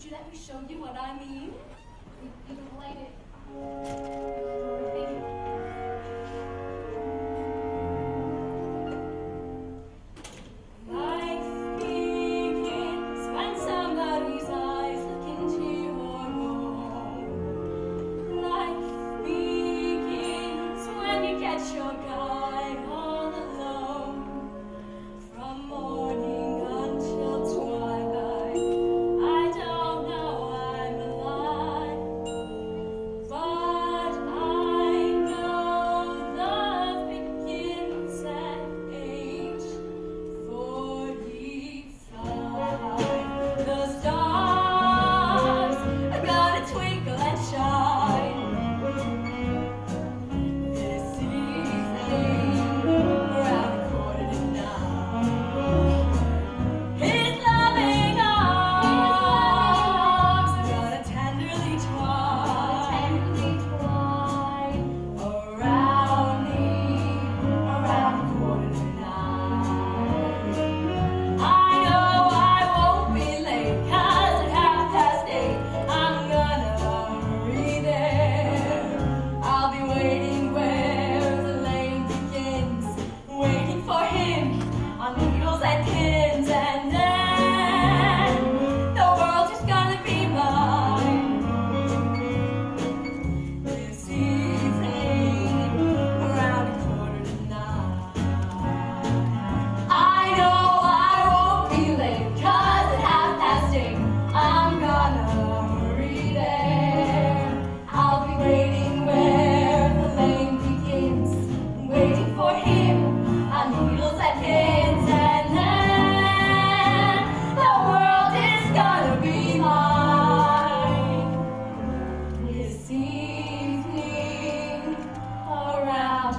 you let me show you what I mean? You can light it. Life begins when somebody's eyes look into your own. Life begins when you get your guy all alone. From morning until twilight, I don't know I'm alive, but I know love begins at age 45. The stars are gonna twinkle and shine this evening around 8:45. His loving arms are gonna tenderly twine around me around 8:45. I know I won't be late, 'cause at 8:30 I'm gonna be there. I'll be waiting where the lane begins, waiting for him on needles and pins, and then the world's just gonna be mine this evening around 8:45. I know I won't be late, 'cause at 8:30 I'm gonna be there. I'll be waiting where the lane begins, waiting for him on needles and pins, and then the world is gonna be mine this evening around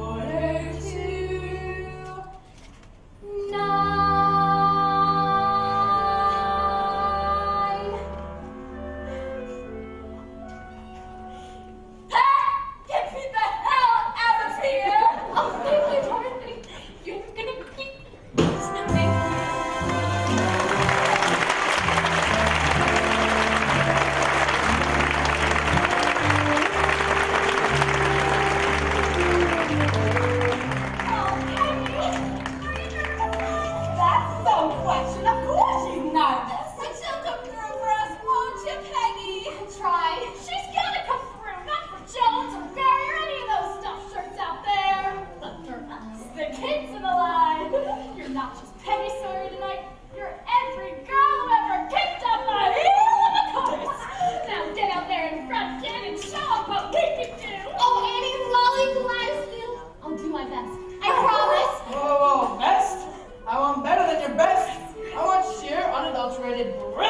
9:45. Get me the hell out of here! Oh, thank you, Dorothy. You're gonna keep. Oh, Peggy! That's no question. Of course she's nervous. But she'll come through for us, won't you, Peggy? I'll try. She's gonna come through, not for Jones or Barry or any of those stuffed shirts out there, but for us, the kids in the line. You're not just Peggy Sawyer tonight, you're every girl who ever kicked up my heel in the chorus. Now get out there in front, kid, and show 'em what we can do. Oh, Annie Lolly Gladysfield. I'll do my best. I promise. Whoa, best? I want better than your best. I want sheer, unadulterated, brilliant